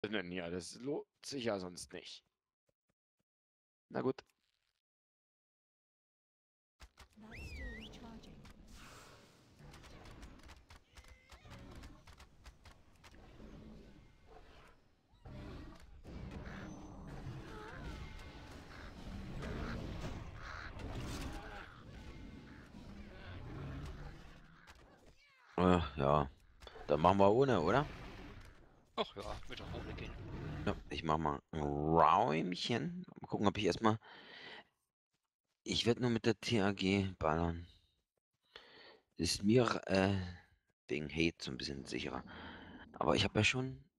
öffnen hier. Das lohnt sich ja sonst nicht. Na gut. That's still recharging. Ja, dann machen wir ohne, oder? Ach ja, wird auch ohne gehen. Ja, ich mach mal ein Räumchen. Mal gucken, ob ich erstmal. Ich werde nur mit der TAG ballern. Ist mir wegen Hate so ein bisschen sicherer. Aber ich habe ja schon